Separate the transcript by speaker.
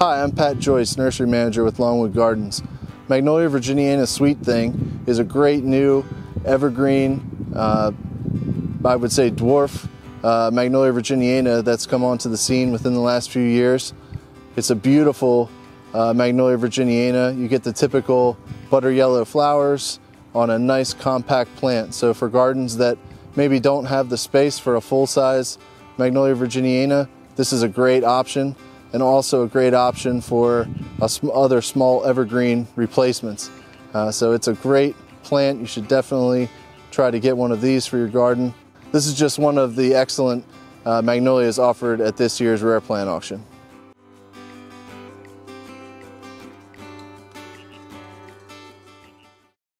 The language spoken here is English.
Speaker 1: Hi, I'm Pat Joyce, Nursery Manager with Longwood Gardens. Magnolia virginiana Sweet Thing is a great new evergreen, I would say dwarf Magnolia virginiana that's come onto the scene within the last few years. It's a beautiful Magnolia virginiana. You get the typical butter yellow flowers on a nice compact plant. So for gardens that maybe don't have the space for a full-size Magnolia virginiana, this is a great option, and also a great option for other small evergreen replacements. So it's a great plant. You should definitely try to get one of these for your garden. This is just one of the excellent magnolias offered at this year's rare plant auction.